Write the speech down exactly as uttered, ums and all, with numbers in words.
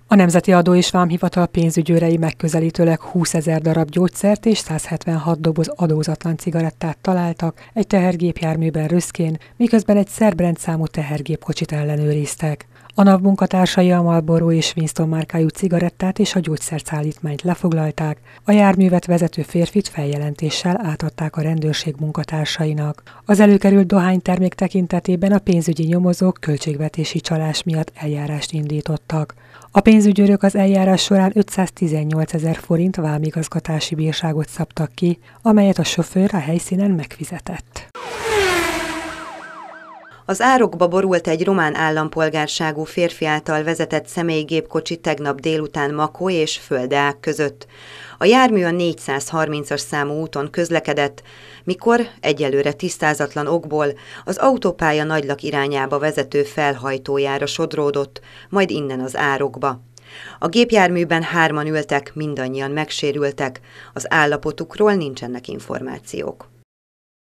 A Nemzeti Adó és Vámhivatal pénzügyőrei megközelítőleg húszezer darab gyógyszert és száz hetvenhat doboz adózatlan cigarettát találtak egy tehergépjárműben Röszkén, miközben egy szerb rendszámú tehergépkocsit ellenőriztek. A NAV munkatársai a Marlboro és Winston márkájú cigarettát és a gyógyszerszállítmányt lefoglalták, a járművet vezető férfit feljelentéssel átadták a rendőrség munkatársainak. Az előkerült dohánytermék tekintetében a pénzügyi nyomozók költségvetési csalás miatt eljárást indítottak. A pénzügyőrök az eljárás során ötszáztizennyolcezer forint vámigazgatási bírságot szabtak ki, amelyet a sofőr a helyszínen megfizetett. Az árokba borult egy román állampolgárságú férfi által vezetett személygépkocsi tegnap délután Makó és Földeák között. A jármű a négyszázharmincas számú úton közlekedett, mikor egyelőre tisztázatlan okból az autópálya Nagylak irányába vezető felhajtójára sodródott, majd innen az árokba. A gépjárműben hárman ültek, mindannyian megsérültek, az állapotukról nincsenek információk.